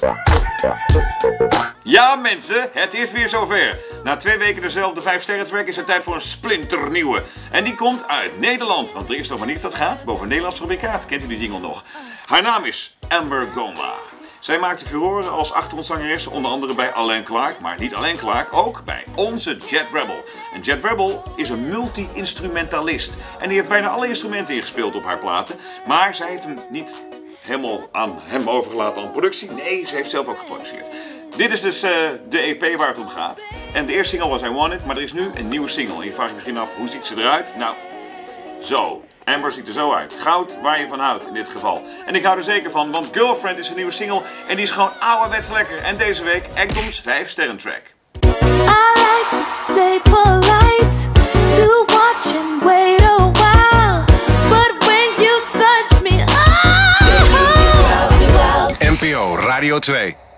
Ja mensen, het is weer zover. Na 2 weken dezelfde 5-sterren track is het tijd voor een splinternieuwe. En die komt uit Nederland, want er is toch maar niets dat gaat boven een Nederlands fabrikaat. Kent u die jingle nog? Haar naam is Amber Goma. Zij maakte furoren als achtergrondzangeres, onder andere bij Alain Clark, maar niet Alain Clark, ook bij onze Jet Rebel. En Jet Rebel is een multi-instrumentalist en die heeft bijna alle instrumenten ingespeeld op haar platen, maar zij heeft hem niet helemaal aan hem overgelaten aan productie. Nee, ze heeft zelf ook geproduceerd. Dit is dus de EP waar het om gaat. En de eerste single was I Want It, maar er is nu een nieuwe single. En je vraagt je misschien af, hoe ziet ze eruit? Nou, zo. Amber ziet er zo uit. Goud waar je van houdt in dit geval. En ik hou er zeker van, want Girlfriend is een nieuwe single en die is gewoon ouderwets lekker. En deze week Ekdom's 5-sterren track. I like to stay polite, to watch and wait a while, but when you touch me, oh! NPO Radio 2.